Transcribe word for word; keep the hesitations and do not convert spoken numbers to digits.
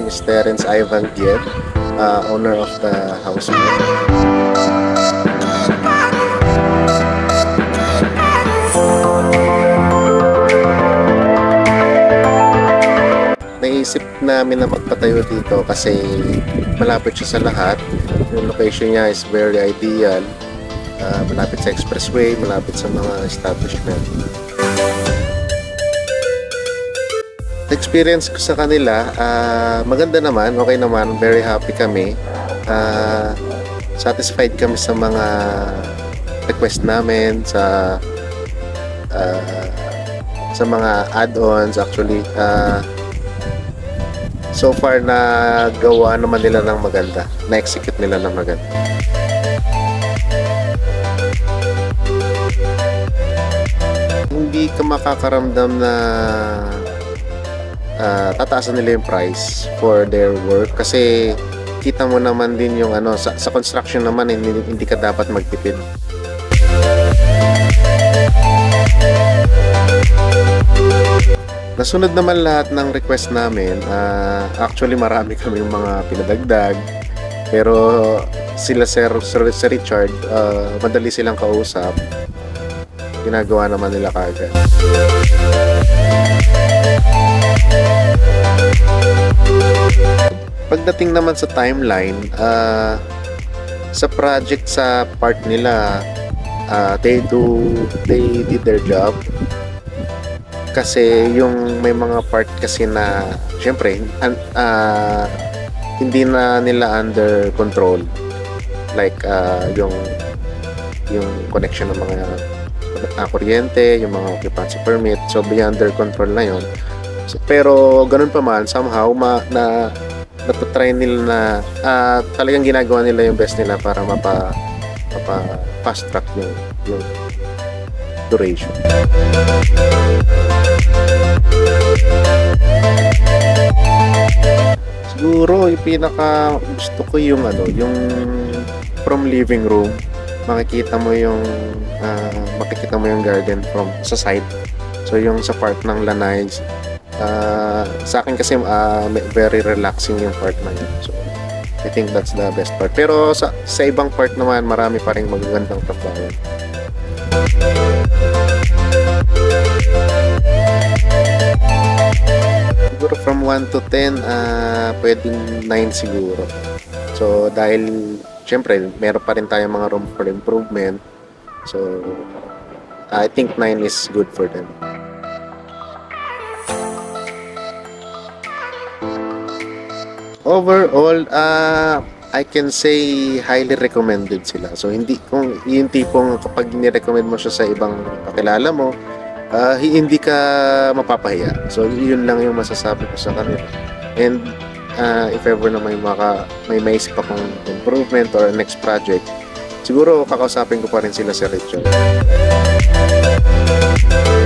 is Terence Ivan Gied, uh, owner of the house. Naisip namin na magpatayo dito kasi malapit siya sa lahat. Yung location niya is very ideal. Uh, malapit sa expressway, malapit sa mga establishment. Experience ko sa kanila, uh, maganda naman, okay naman, very happy kami. Uh, satisfied kami sa mga request namin, sa uh, sa mga add-ons actually. Uh, so far na gawa naman nila ng maganda, na-execute nila ng maganda. Hindi ka makakaramdam na uh, tataasan nila yung price for their work kasi kita mo naman din yung ano sa, sa construction naman hindi, hindi ka dapat magtipid. Nasunod naman lahat ng request namin. Uh, actually marami kaming mga pinadagdag pero sila Sir, Sir, Sir Richard uh, madali silang kausap. Ginagawa naman nila kagad. Pagdating naman sa timeline, uh, sa project sa part nila, uh, they do they did their job. Kasi yung may mga part kasi na syempre uh, hindi na nila under control, like uh, yung yung connection ng mga uh, kuryente, yung mga occupancy permit, so beyond their control na yun. So, pero ganun pa man, somehow ma, na natatry nila na uh, talagang ginagawa nila yung best nila para mapa, mapa fast track yung, yung duration. Siguro yung pinaka gusto ko yung ano, yung from living room makikita mo yung uh, makikita mo yung garden from sa side. So yung sa part ng lanay, uh, sa akin kasi uh, very relaxing yung part na yun. So I think that's the best part. Pero sa, sa ibang part naman marami pa ring magagandang tambayan. Siguro from one to ten, uh, pwedeng nine siguro. So dahil siyempre, meron pa rin tayong mga room for improvement. So, I think nine is good for them. Overall, uh, I can say highly recommended sila. So, hindi kung yung tipong kapag ni-recommend mo siya sa ibang kakilala mo, uh, hindi ka mapapahiya. So, yun lang yung masasabi ko sa kanila. And, Uh, if ever na may maka, may maisip akong improvement or next project, siguro kakausapin ko pa rin sila si Richard.